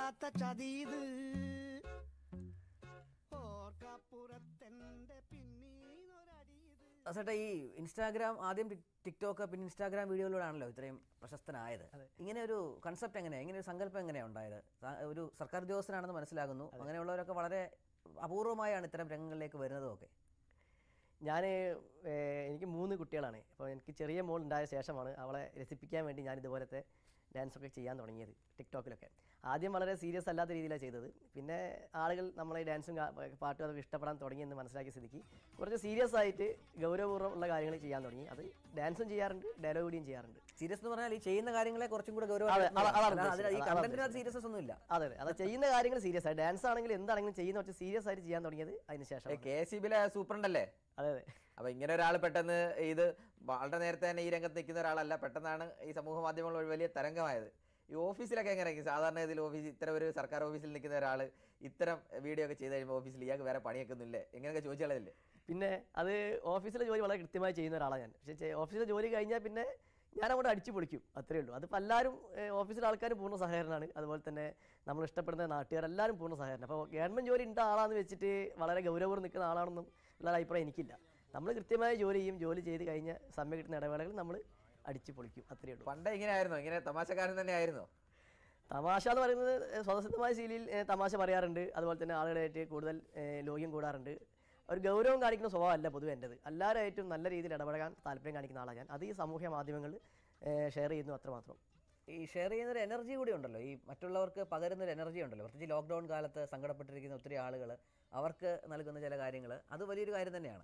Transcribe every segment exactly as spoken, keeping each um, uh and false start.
വല്ലാത്ത ചതീത് അസട്ടെ ഈ ഇൻസ്റ്റാഗ്രാം ആദ്യം ടിക്ടോക്ക് പിന്നെ ഇൻസ്റ്റാഗ്രാം വീഡിയോയിലൂടെയാണല്ലോ ഇത്രയും പ്രശസ്തനായത്. ഇങ്ങനെ ഒരു കൺസെപ്റ്റ് എങ്ങനെയാണ്, ഇങ്ങനെ ഒരു സങ്കല്പം എങ്ങനെയാണ് ഉണ്ടായത്? ഒരു സർക്കാർ ഉദ്യോഗസ്ഥനാണെന്ന് മനസ്സിലാകുന്നു, അങ്ങനെയുള്ളവരൊക്കെ വളരെ അപൂർവമായാണ് ഇത്തരം രംഗങ്ങളിലേക്ക് വരുന്നതും ഒക്കെ. ഞാൻ എനിക്ക് മൂന്ന് കുട്ടികളാണ്. അപ്പോൾ എനിക്ക് ചെറിയ മോൾ ഉണ്ടായ ശേഷമാണ് അവളെ രസിപ്പിക്കാൻ വേണ്ടി ഞാൻ ഇതുപോലത്തെ ഡാൻസൊക്കെ ചെയ്യാൻ തുടങ്ങിയത് ടിക്ടോക്കിലൊക്കെ. ആദ്യം വളരെ സീരിയസ് അല്ലാത്ത രീതിയിലാണ് ചെയ്തത്. പിന്നെ ആളുകൾ നമ്മളെ ഡാൻസും പാട്ടും അതൊക്കെ ഇഷ്ടപ്പെടാൻ തുടങ്ങിയെന്ന് മനസ്സിലാക്കിയ സ്ഥിതിക്ക് കുറച്ച് സീരിയസ് ആയിട്ട് ഗൗരവപൂർവ്വം ഉള്ള കാര്യങ്ങൾ ചെയ്യാൻ തുടങ്ങി. അത് ഡാൻസും ചെയ്യാറുണ്ട്, ഡയലോഗ് കൂടിയും ചെയ്യാറുണ്ട്. സീരിയസ് എന്ന് പറഞ്ഞാൽ ഈ ചെയ്യുന്ന കാര്യങ്ങളെ കുറച്ചും കൂടെ ഗൗരവം. സീരിയസ് ഒന്നുമില്ല. അതെ, അത് ചെയ്യുന്ന കാര്യങ്ങൾ സീരിയസ് ആയി. ഡാൻസ് ആണെങ്കിലും എന്താണെങ്കിലും ചെയ്യുന്ന കുറച്ച് സീരിയസ് ആയിട്ട് ചെയ്യാൻ തുടങ്ങിയത് അതിന് ശേഷം. കെ എസ് ഇ ബിയിലെ സൂപ്രണ്ടല്ലേ? അതെ അതെ. അപ്പൊ ഇങ്ങനെ ഒരാൾ പെട്ടെന്ന് ഇത് വളരെ നേരത്തെ തന്നെ ഈ രംഗത്ത് നിൽക്കുന്ന ഒരാളല്ല, പെട്ടെന്നാണ് ഈ സമൂഹ മാധ്യമങ്ങൾ ഒരു വലിയ തരംഗമായത്. ഈ ഓഫീസിലൊക്കെ എങ്ങനെയായിരിക്കും സാധാരണ ഇതിൽ ഓഫീസ് ഇത്തരം ഒരു സർക്കാർ ഓഫീസിൽ നിൽക്കുന്ന ഒരാൾ ഇത്തരം വീഡിയോ ഒക്കെ ചെയ്ത് കഴിയുമ്പോൾ ഓഫീസിൽ ഇയാൾക്ക് വേറെ പണിയൊക്കെ ഒന്നുമില്ലേ, എങ്ങനെയൊക്കെ ചോദിച്ചാലല്ലേ? പിന്നെ അത് ഓഫീസിലെ ജോലി വളരെ കൃത്യമായി ചെയ്യുന്ന ഒരാളാണ് ഞാൻ. പക്ഷേ ഓഫീസിലെ ജോലി കഴിഞ്ഞാൽ പിന്നെ ഞാൻ അങ്ങോട്ട് അടിച്ചു പൊളിക്കും, അത്രയേ ഉള്ളൂ. അതിപ്പോൾ എല്ലാവരും ഓഫീസിലെ ആൾക്കാർ പൂർണ്ണ സഹകരണമാണ്. അതുപോലെ തന്നെ നമ്മൾ ഇഷ്ടപ്പെടുന്ന നാട്ടുകാർ എല്ലാവരും പൂർണ്ണ സഹകരണം. അപ്പോൾ ഗവൺമെൻറ് ജോലി ഉണ്ട ആളാന്ന് വെച്ചിട്ട് വളരെ ഗൗരവപൂർവ്വം നിൽക്കുന്ന ആളാണെന്നും ഉള്ള അഭിപ്രായം എനിക്കില്ല. നമ്മൾ കൃത്യമായി ജോലി ചെയ്യും, ജോലി ചെയ്ത് കഴിഞ്ഞ സമയം കിട്ടുന്ന ഇടവേളകൾ നമ്മൾ അടിച്ചു പൊളിക്കും, അത്രയേ ഉള്ളൂ. പണ്ട് ഇങ്ങനെ ആയിരുന്നോ? ഇങ്ങനെ തമാശക്കാരൻ തന്നെ ആയിരുന്നോ? തമാശ എന്ന് പറയുന്നത് സ്വതസിദ്ധമായ ശൈലിയിൽ തമാശ പറയാറുണ്ട്. അതുപോലെ തന്നെ ആളുകളായിട്ട് കൂടുതൽ ലോക്യം കൂടാറുണ്ട്. ഒരു ഗൗരവം കാണിക്കുന്ന സ്വഭാവമല്ല പൊതുവെ എൻ്റെത്. എല്ലാവരുമായിട്ടും നല്ല രീതിയിൽ ഇടപെടാൻ താല്പര്യം കാണിക്കുന്ന ആളാണ് ഞാൻ. അത് ഈ സാമൂഹ്യ മാധ്യമങ്ങളിൽ ഷെയർ ചെയ്യുന്നു, അത്രമാത്രം. ഈ ഷെയർ ചെയ്യുന്നൊരു എനർജി കൂടി ഉണ്ടല്ലോ, ഈ മറ്റുള്ളവർക്ക് പകരുന്നൊരു എനർജി ഉണ്ടല്ലോ. പ്രത്യേകിച്ച് ലോക്ക്ഡൗൺ കാലത്ത് സങ്കടപ്പെട്ടിരിക്കുന്ന ഒത്തിരി ആളുകൾ, അവർക്ക് നൽകുന്ന ചില കാര്യങ്ങൾ, അത് വലിയൊരു കാര്യം തന്നെയാണ്.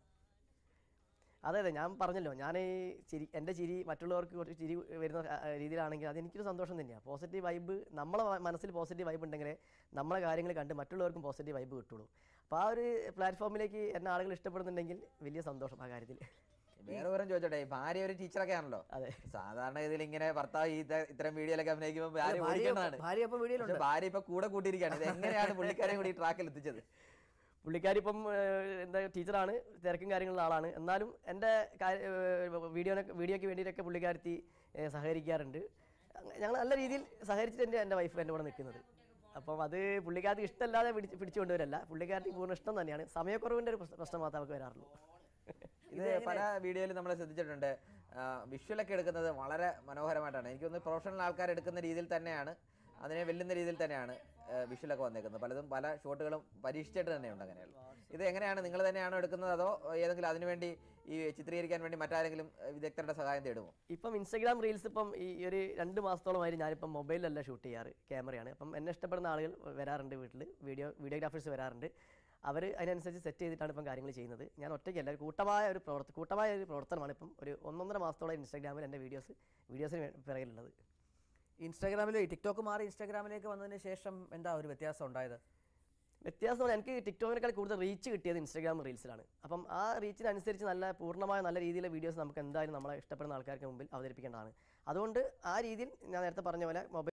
അതെ അതെ, ഞാൻ പറഞ്ഞല്ലോ, ഞാൻ ഈ ചിരി എൻ്റെ ചിരി മറ്റുള്ളവർക്ക് കുറച്ച് ചിരി വരുന്ന രീതിയിലാണെങ്കിൽ അത് എനിക്കൊരു സന്തോഷം തന്നെയാണ്. പോസിറ്റീവ് വൈബ്, നമ്മളെ മനസ്സിൽ പോസിറ്റീവ് വൈബ് ഉണ്ടെങ്കിൽ നമ്മളെ കാര്യങ്ങൾ കണ്ട് മറ്റുള്ളവർക്കും പോസിറ്റീവ് വൈബ് കിട്ടുള്ളൂ. അപ്പോൾ ആ ഒരു പ്ലാറ്റ്ഫോമിലേക്ക് എന്നെ ആളുകൾ ഇഷ്ടപ്പെടുന്നുണ്ടെങ്കിൽ വലിയ സന്തോഷം ആ കാര്യത്തിൽ. വേറെ വിവരം ചോദിച്ചോട്ടെ, ഭാര്യ ഒരു ടീച്ചറൊക്കെ ആണല്ലോ. അതെ, സാധാരണ ഇതിൽ ഇങ്ങനെ ഭർത്താവ് ഈ ഇത്തരം വീഡിയോയിലൊക്കെ അഭിനയിക്കുമ്പോൾ ഭാര്യ ഓടിക്കുന്നതാണ്. ഭാര്യ ഇപ്പൊ വീഡിയോയിലുണ്ട്, ഭാര്യ ഇപ്പൊ കൂടെ കൂട്ടിയിരിക്കുകയാണ്. ഇത് എങ്ങനെയാണ് പുള്ളിക്കാരെ കൂടി ട്രാക്കിൽ എത്തിച്ചത്? പുള്ളിക്കാരി ഇപ്പം എന്താ ടീച്ചറാണ്, തിരക്കും കാര്യങ്ങളുള്ള ആളാണ്. എന്നാലും എൻ്റെ വീഡിയോനൊക്കെ വീഡിയോയ്ക്ക് വേണ്ടിയിട്ടൊക്കെ പുള്ളിക്കാരത്തി സഹകരിക്കാറുണ്ട്. ഞങ്ങൾ നല്ല രീതിയിൽ സഹകരിച്ചിട്ട് എൻ്റെ എൻ്റെ വൈഫ് എൻ്റെ കൂടെ നിൽക്കുന്നത്. അപ്പം അത് പുള്ളിക്കാരത്തി ഇഷ്ടമല്ലാതെ പിടിച്ച് പിടിച്ചുകൊണ്ടുവരല്ല, പുള്ളിക്കാരത്തി പൂർണ്ണ ഇഷ്ടം തന്നെയാണ്. സമയക്കുറവിൻ്റെ ഒരു പ്രശ്നം മാത്രമേ അവർക്ക് വരാറുള്ളൂ. ഇത് പല വീഡിയോയിലും നമ്മൾ ശ്രദ്ധിച്ചിട്ടുണ്ട്, വിഷ്വലൊക്കെ എടുക്കുന്നത് വളരെ മനോഹരമായിട്ടാണ്. എനിക്കൊന്ന് പ്രൊഫഷണൽ ആൾക്കാർ എടുക്കുന്ന രീതിയിൽ തന്നെയാണ്, അതിനെ വെല്ലുന്ന രീതിയിൽ തന്നെയാണ് വിഷ്വലൊക്കെ വന്നേക്കുന്നത്. പലതും പല ഷോട്ടുകളും പരീക്ഷിച്ചിട്ട് തന്നെയുണ്ട്. അങ്ങനെയുള്ള ഇത് എങ്ങനെയാണ്, നിങ്ങൾ തന്നെയാണോ എടുക്കുന്നത് അതോ ഏതെങ്കിലും അതിനുവേണ്ടി ഈ ചിത്രീകരിക്കാൻ വേണ്ടി മറ്റാരെങ്കിലും വിദഗ്ധരുടെ സഹായം തേടുമോ? ഇപ്പം ഇൻസ്റ്റാഗ്രാം റീൽസ് ഇപ്പം ഈ ഒരു രണ്ട് മാസത്തോളമായി ഞാനിപ്പം മൊബൈലിലല്ല ഷൂട്ട് ചെയ്യാറ്, ക്യാമറയാണ്. അപ്പം എന്നെ ഇഷ്ടപ്പെടുന്ന ആളുകൾ വരാറുണ്ട് വീട്ടിൽ, വീഡിയോ വീഡിയോഗ്രാഫേഴ്സ് വരാറുണ്ട്. അവർ അതിനനുസരിച്ച് സെറ്റ് ചെയ്തിട്ടാണ് ഇപ്പം കാര്യങ്ങൾ ചെയ്യുന്നത്. ഞാൻ ഒറ്റയ്ക്കല്ല, ഒരു കൂട്ടമായ ഒരു പ്രവർത്ത കൂട്ടമായ ഒരു പ്രവർത്തനമാണ് ഇപ്പം ഒരു ഒന്നൊന്നര മാസത്തോളം ഇൻസ്റ്റാഗ്രാമിൽ എൻ്റെ വീഡിയോസ് വീഡിയോസിന് പിറകിലുള്ളത്. ഇൻസ്റ്റാഗ്രാമിൽ ടിക്ടോക്ക് മാറി ഇൻസ്റ്റാഗ്രാമിലേക്ക് വന്നതിന് ശേഷം എന്താ ഒരു വ്യത്യാസം ഉണ്ടായത്? വ്യത്യാസം എനിക്ക് ടിക്ടോക്കിനേക്കാൾ കൂടുതൽ റീച്ച് കിട്ടിയത് ഇൻസ്റ്റാഗ്രാം റീൽസിലാണ്. അപ്പം ആ റീച്ചിനനുസരിച്ച് നല്ല പൂർണ്ണമായ നല്ല രീതിയിലുള്ള വീഡിയോസ് നമുക്ക് എന്തായാലും നമ്മളെ ഇഷ്ടപ്പെടുന്ന ആൾക്കാർക്ക് മുമ്പിൽ അവതരിപ്പിക്കേണ്ടതാണ്. അതുകൊണ്ട് ആ രീതിയിൽ ഞാൻ നേരത്തെ പറഞ്ഞ പോലെ മൊബൈൽ